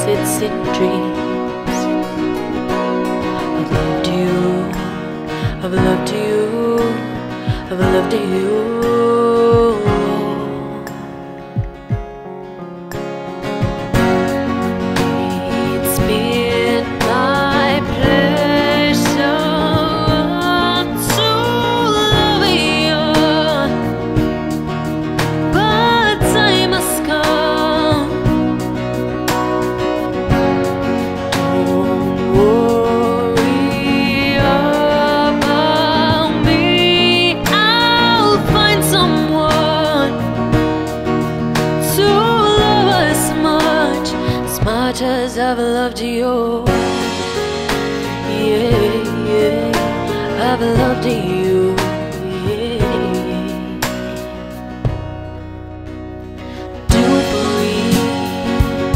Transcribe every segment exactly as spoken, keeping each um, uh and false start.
lucid dreams. I've loved you, I've loved you, I've loved you. It's been my pleasure to love you, but time has come. Don't worry about me, I'll find someone to love as much, as much as I've loved you. Yeah, yeah, I've loved you. Yeah. Do believe,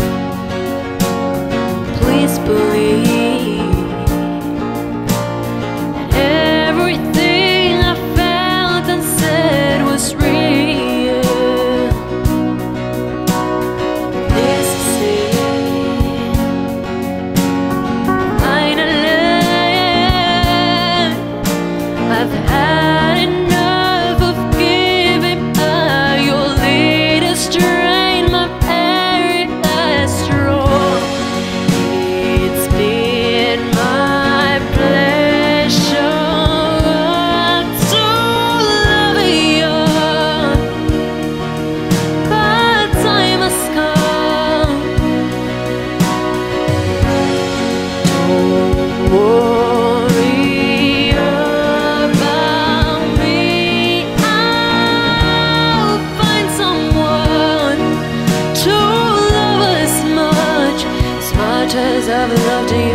please believe, that everything I felt and said was real. This is it. Finally, I've had enough of giving by your latest strain, my very last straw. It's been my pleasure to love you, but time has come. Don't worry about me, I'll find someone to love as much, as much as I've loved you.